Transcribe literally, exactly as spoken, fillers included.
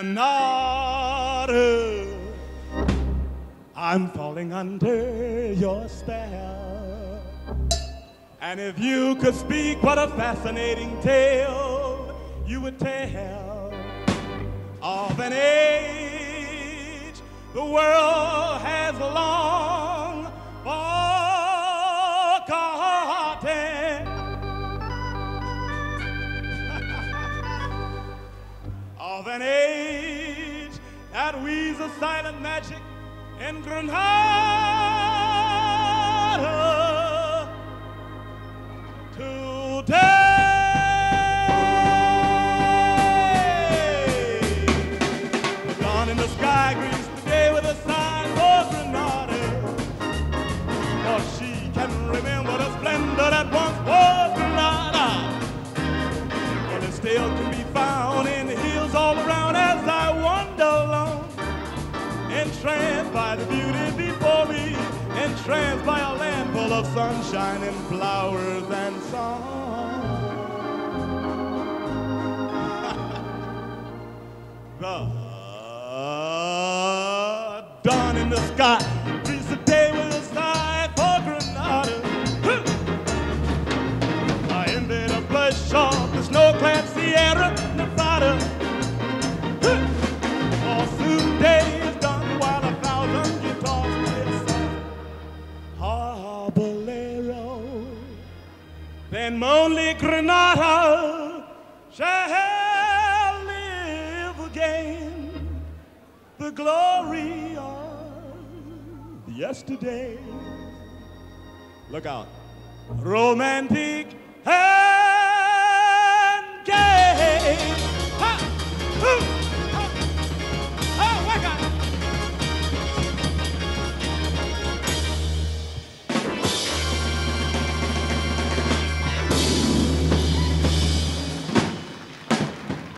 Granada, I'm falling under your spell. And if you could speak, what a fascinating tale you would tell of an age the world has long forgotten. Of an age that weaves a silent magic in Granada today. The dawn in the sky greets the day with a sign for Granada, for she can remember the splendor that once was Granada, and it still can be found in the hills all around as I wander alone, entranced by the beauty before me, entranced by a land full of sunshine and flowers and song. The dawn in the sky greets the day with a sigh for Granada. I envy the blush of the snow-clad Sierra Nevada. For soon day is done while a thousand guitars play a song. Bolero, then only Granada shall live again. The glory of yesterday. Look out. Romantic. Hey!